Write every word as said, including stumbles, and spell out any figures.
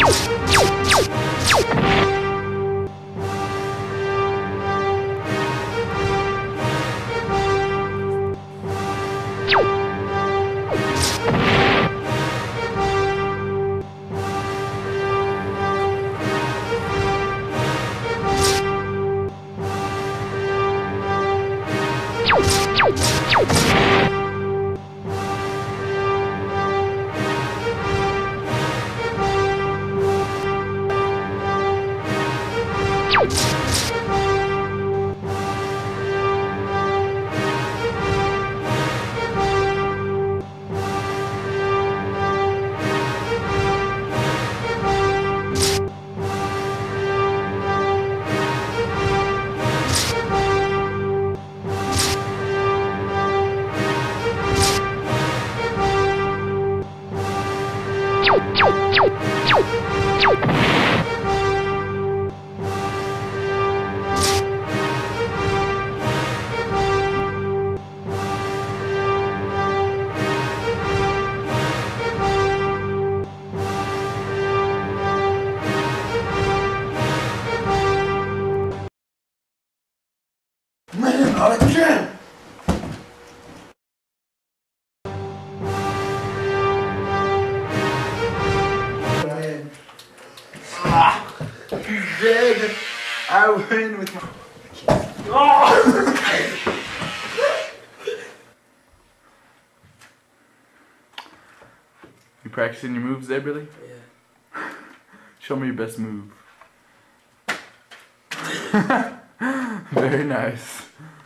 Man, not again! Ah, he's dead. I win with my. Oh! You practicing your moves there, Billy? Yeah. Show me your best move. Very nice.